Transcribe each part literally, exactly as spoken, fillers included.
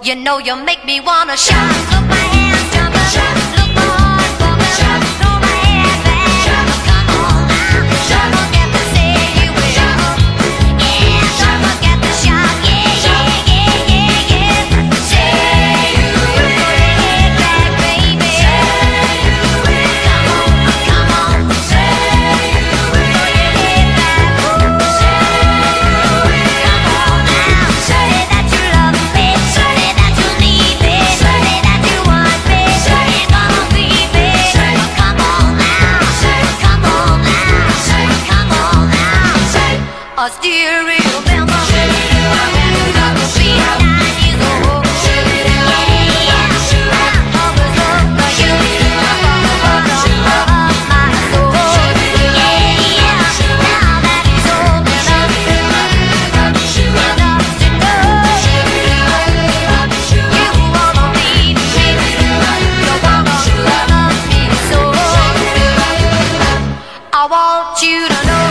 You know you make me wanna shout. Look my hands jumping, look my heart pumping, throw my head back. Come on now, don't forget to say you will. Yeah, don't forget to shout. Yeah, yeah, yeah, yeah, yeah. Say you will. Throw your head back, baby. Say you will. Come on, come on. Say you will. Throw your head back. Say you will. Come on now. Say that you love me. Say that you need me. Say that you want me. Say gonna be me. Say come on now. Say come on now. Say come on now. Say I still remember when you got to be nine years old. Yeah, yeah. I always loved for you. From the bottom of my soul. Yeah, yeah. Now that it's open up, enough to know you wanna be me. You wanna love me so. I want you to know.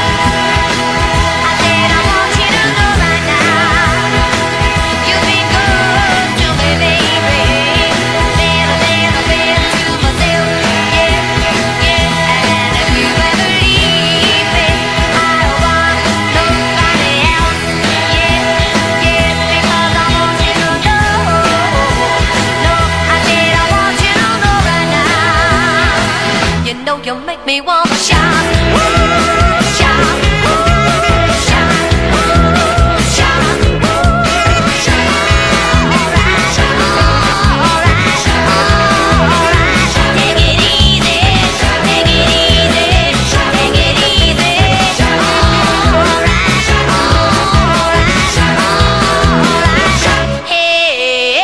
I said I want you to know right now. You've been good to me, baby. Little, little bit to myself. Yeah, yeah. And if you ever leave me, I don't want nobody else. Yeah, yeah. Because I want you to know. No, I said I want you to know right now. You know you make me wanna shout. Woo, shout. Woo, shout. Woo, shout. Woo, shout. Alright, alright, alright. Take it easy, take it easy, take it easy. Alright, alright, alright. Hey,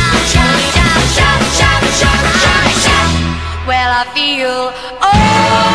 well, I feel oh